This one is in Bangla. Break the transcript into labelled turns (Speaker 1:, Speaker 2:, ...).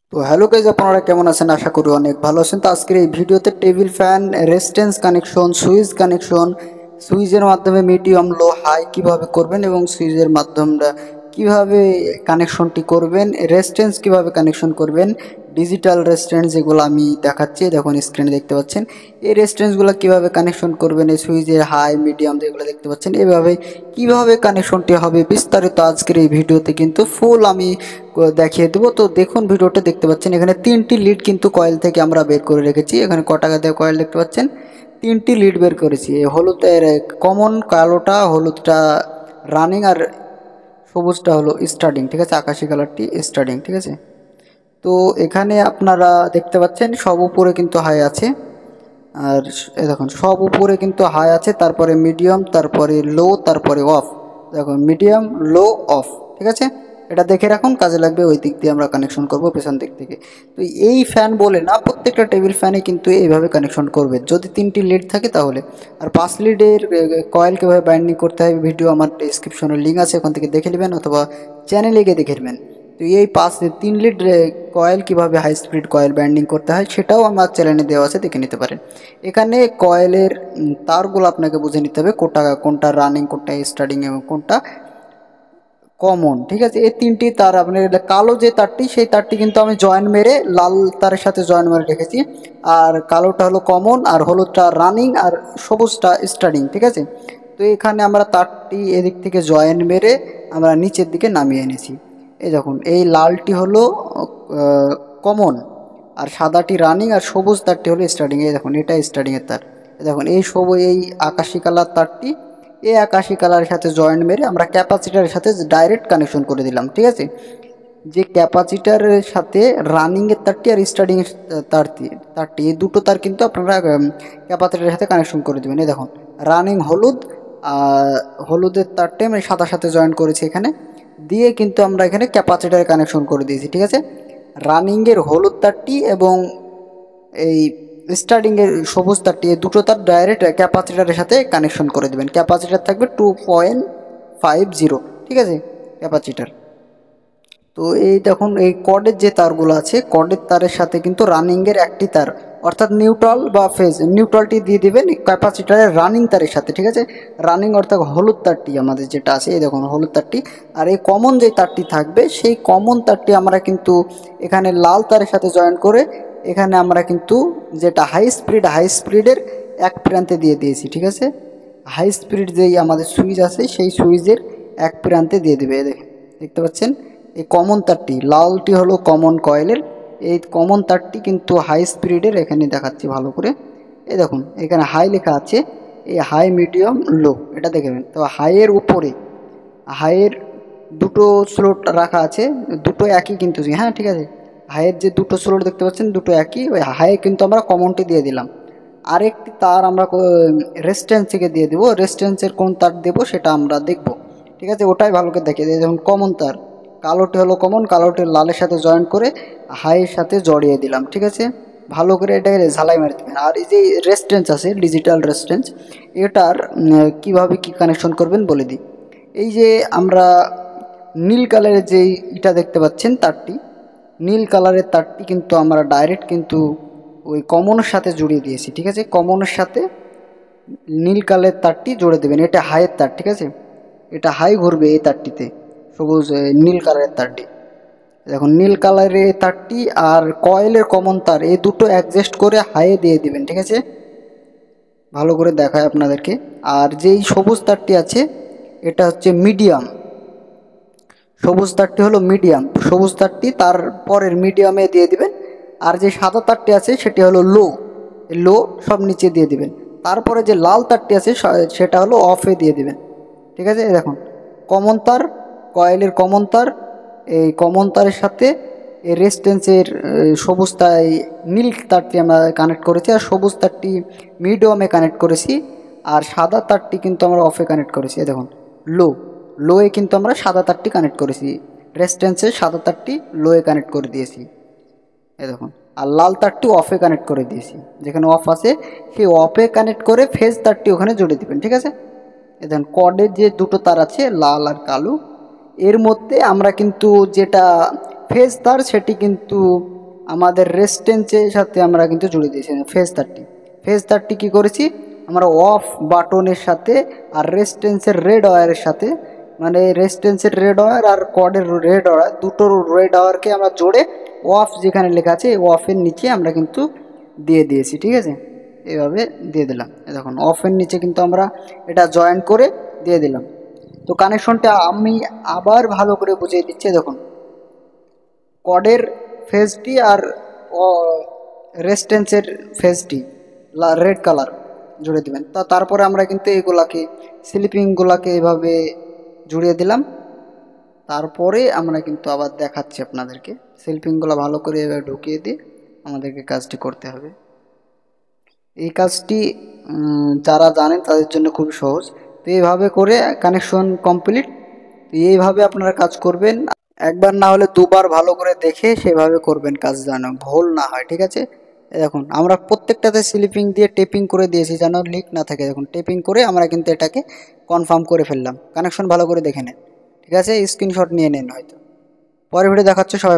Speaker 1: তো হ্যালো গাইজ, আপনারা কেমন আছেন? আশা করি অনেক ভালো আছেন। তো আজকের এই ভিডিওতে টেবিল ফ্যান রেজিস্ট্যান্স কানেকশন, সুইচের মাধ্যমে মিডিয়াম লো হাই কিভাবে করবেন এবং সুইচের মাধ্যমে কিভাবে কানেকশনটি করবেন, রেজিস্ট্যান্স কিভাবে কানেকশন করবেন, ডিজিটাল রেজিস্ট্যান্স যেগুলো আমি দেখাচ্ছি দেখুন স্ক্রিনে দেখতে পাচ্ছেন। এই রেজিস্ট্যান্সগুলো কিভাবে কানেকশন করবেন, এই সুইচের হাই মিডিয়াম যেগুলো দেখতে পাচ্ছেন এভাবে কিভাবে কানেকশনটি হবে বিস্তারিত আজকের এই ভিডিওতে কিন্তু ফুল আমি দেখিয়ে দেবো। তো দেখুন ভিডিওটা দেখতে পাচ্ছেন, এখানে 3টি লিড কিন্তু কয়েল থেকে আমরা বের করে রেখেছি। এখানে ক টাকা দিয়ে কয়েল দেখতে পাচ্ছেন, 3টি লিড বের করেছি। এই হলুদের কমন, কালোটা হলুদটা রানিং, আর সবুজটা হলো স্টার্টিং, ঠিক আছে, আকাশি কালারটি স্টার্টিং, ঠিক আছে। তো এখানে আপনারা দেখতে পাচ্ছেন সব উপরে কিন্তু হাই আছে, আর দেখুন সব উপরে কিন্তু হাই আছে, তারপরে মিডিয়াম, তারপরে লো, তারপরে অফ। দেখুন মিডিয়াম, লো, অফ, ঠিক আছে। এটা দেখে রাখুন, কাজে লাগবে। ওই দিক দিয়ে আমরা কানেকশন করব পেছন দিক থেকে। তো এই ফ্যান বলে না, প্রত্যেকটা টেবিল ফ্যানে কিন্তু এইভাবে কানেকশন করবে যদি 3টি লিড থাকে তাহলে। আর 5 লিডের কয়েল কীভাবে বাইন্ডিং করতে হয় ভিডিও আমার ডিসক্রিপশনে লিঙ্ক আছে, ওখান থেকে দেখে নেবেন অথবা চ্যানেলে গিয়ে দেখে নেবেন। তো এই 3 লিড কয়েল কিভাবে হাই স্পিড কয়েল বাইন্ডিং করতে হয় সেটাও আমার চ্যানেলে দেওয়া আছে, দেখে নিতে পারেন। এখানে কয়েলের তারগুলো আপনাকে বুঝে নিতে হবে, কোনটা রানিং, কোনটা স্টার্টিং এবং কোনটা কমন, ঠিক আছে। এই 3টি তার আপনার কালো যে তারটি, সেই তারটি কিন্তু আমি জয়েন মেরে লাল তারের সাথে জয়েন মেরে রেখেছি। আর কালোটা হলো কমন, আর হলুদটা রানিং, আর সবুজটা স্টার্টিং, ঠিক আছে। তো এখানে আমরা তারটি এদিক থেকে জয়েন মেরে আমরা নিচের দিকে নামিয়ে এনেছি। এই দেখুন, এই লালটি হলো কমন, আর সাদাটি রানিং, আর সবুজ তারটি হলো স্টার্টিং। এই দেখুন এটা স্টার্টিংয়ের তার। দেখুন এই আকাশি কালার তারটি এই আকাশি কালারের সাথে জয়েন্ট মেরে আমরা ক্যাপাসিটারের সাথে ডাইরেক্ট কানেকশন করে দিলাম, ঠিক আছে। যে ক্যাপাসিটারের সাথে রানিংয়ের তারটি আর স্টার্টিংয়ের তারটি এই দুটো তার কিন্তু আপনারা ক্যাপাসিটারের সাথে কানেকশন করে দেবেন। এই দেখুন রানিং হলুদ, হলুদের তারটি আমি সাদার সাথে জয়েন করেছি এখানে, দিয়ে কিন্তু আমরা এখানে ক্যাপাসিটারে কানেকশন করে দিয়েছি, ঠিক আছে। রানিংয়ের হলুদ তারটি এবং এই স্টার্টিংয়ের সবুজ তারটি, এই দুটো তার ডাইরেক্ট ক্যাপাসিটারের সাথে কানেকশন করে দেবেন। ক্যাপাসিটার থাকবে 2.50, ঠিক আছে, ক্যাপাসিটার। তো এই দেখুন এই কর্ডের যে তারগুলো আছে, কর্ডের তারের সাথে কিন্তু রানিংয়ের একটি তার, অর্থাৎ নিউট্রাল বা ফেজ, নিউট্রালটি দিয়ে দেবেন ক্যাপাসিটারের রানিং তারের সাথে, ঠিক আছে। রানিং অর্থাৎ হলুদ তারটি আমাদের যেটা আছে, এই দেখুন হলুদ তারটি। আর এই কমন যে তারটি থাকবে, সেই কমন তারটি আমরা কিন্তু এখানে লাল তারের সাথে জয়েন করে এখানে আমরা কিন্তু যেটা হাই স্পিডের এক প্রান্তে দিয়ে দিয়েছি, ঠিক আছে। হাই স্পিড যেই আমাদের সুইচ আছে, সেই সুইচের এক প্রান্তে দিয়ে দেবে। দেখতে পাচ্ছেন এই কমন তারটি, লালটি হলো কমন কয়েলের, এই কমন তারটি কিন্তু হাই স্পিডের, এখানে দেখাচ্ছি ভালো করে। এই দেখুন এখানে হাই লেখা আছে, এই হাই মিডিয়াম লো এটা দেখবেন। তো হাইয়ের উপরে হাইয়ের দুটো স্লোট রাখা আছে, দুটো একই কিন্তু, হ্যাঁ ঠিক আছে। হাইয়ের যে দুটো স্লোট দেখতে পাচ্ছেন দুটো একই, ওই হাইয়ে কিন্তু আমরা কমনটি দিয়ে দিলাম। আরেকটি তার আমরা রেজিস্ট্যান্স থেকে দিয়ে দেবো, রেজিস্ট্যান্সের কোন তার দেবো সেটা আমরা দেখব, ঠিক আছে। ওটাই ভালো করে দেখিয়ে দিই। যেমন কমন তার, কালোটি হলো কমন, কালোটি লালের সাথে জয়েন করে হাইয়ের সাথে জড়িয়ে দিলাম, ঠিক আছে। ভালো করে এটাকে ঝালাই মারি দেবেন। আর এই যে রেজিস্ট্যান্স আছে, ডিজিটাল রেজিস্ট্যান্স, এটার কীভাবে কী কানেকশন করবেন বলে দিই। এই যে আমরা নীল কালারের যে ইটা দেখতে পাচ্ছেন তারটি, নীল কালারের তারটি কিন্তু আমরা ডাইরেক্ট কিন্তু ওই কমনের সাথে জুড়িয়ে দিয়েছি, ঠিক আছে। কমনের সাথে নীল কালারের তারটি জুড়ে দেবেন, এটা হাইয়ের তার, ঠিক আছে। এটা হাই ঘুরবে এই তারটিতে, সবুজ নীল কালারের তারটি। দেখুন নীল কালারের তারটি আর কয়েলের কমন তার, এই দুটো অ্যাডজাস্ট করে হাইয়ে দিয়ে দিবেন, ঠিক আছে। ভালো করে দেখায় আপনাদেরকে। আর যেই সবুজ তারটি আছে এটা হচ্ছে মিডিয়াম, সবুজ তারটি হলো মিডিয়াম, সবুজ তারটি তারপরের মিডিয়ামে দিয়ে দিবেন। আর যে সাদা তারটি আছে সেটি হলো লো, লো সব নিচে দিয়ে দিবেন। তারপরে যে লাল তারটি আছে সেটা হলো অফে দিয়ে দিবেন, ঠিক আছে। দেখুন কমন তার, কয়েলের কমন তার, এই কমন তারের সাথে এই রেজিস্ট্যান্সের সবুজ তার, নীল তারটি আমরা কানেক্ট করেছি, আর সবুজ তারটি মিডিয়ামে কানেক্ট করেছি, আর সাদা তারটি কিন্তু আমরা অফে কানেক্ট করেছি। দেখুন লো, লোয়ে কিন্তু আমরা সাদা তারটি কানেক্ট করেছি, রেজিস্ট্যান্সের সাদা তারটি লোয়ে কানেক্ট করে দিয়েছি, এই দেখুন। আর লাল তারটি অফে কানেক্ট করে দিয়েছি, যেখানে অফ আছে সেই অফে কানেক্ট করে ফেজ তারটি ওখানে জুড়ে দেবেন, ঠিক আছে। এই দেখুন কর্ডের যে দুটো তার আছে লাল আর কালো, এর মধ্যে আমরা কিন্তু যেটা ফেজ তার সেটি কিন্তু আমাদের রেজিস্ট্যান্সের সাথে আমরা কিন্তু জুড়ে দিয়েছি ফেজ 30। ফেজ 30 কী করেছি আমরা অফ বাটনের সাথে আর রেজিস্ট্যান্সের রেড ওয়্যারের সাথে, মানে রেজিস্ট্যান্সের রেড ওয়্যার আর কর্ডের রেড ওয়্যার, দুটোর রেড ওয়্যারকে আমরা জোড়ে অফ যেখানে লেখা আছে অফের নিচে আমরা কিন্তু দিয়ে দিয়েছি। ঠিক আছে, এভাবে দিয়ে দিলাম। দেখুন অফের নিচে কিন্তু আমরা এটা জয়েন করে দিয়ে দিলাম। তো কানেকশনটা আমি আবার ভালো করে বুঝিয়ে দিচ্ছি। দেখুন কর্ডের ফেজটি আর রেজিস্ট্যান্সের ফেজটি রেড কালার জুড়ে দেবেন। তারপরে আমরা কিন্তু এগুলাকে স্লিপিংগুলাকে এভাবে জুড়িয়ে দিলাম। তারপরে আমরা কিন্তু আবার দেখাচ্ছি আপনাদেরকে, স্লিপিংগুলো ভালো করে এভাবে ঢুকিয়ে দিয়ে আমাদেরকে কাজটি করতে হবে। এই কাজটি যারা জানেন তাদের জন্য খুবই সহজ। তো এইভাবে করে কানেকশন কমপ্লিট। তো এইভাবে আপনারা কাজ করবেন, একবার না হলে দুবার ভালো করে দেখে সেভাবে করবেন কাজ যেন ভুল না হয়। ঠিক আছে, দেখুন আমরা প্রত্যেকটাতে স্লিপিং দিয়ে টেপিং করে দিয়েছি যেন লিক না থাকে। দেখুন টেপিং করে আমরা কিন্তু এটাকে কনফার্ম করে ফেললাম। কানেকশন ভালো করে দেখে নেন। ঠিক আছে, স্ক্রিনশট নিয়ে নেন, হয়তো পরে ভিডিও দেখাচ্ছে। সবাই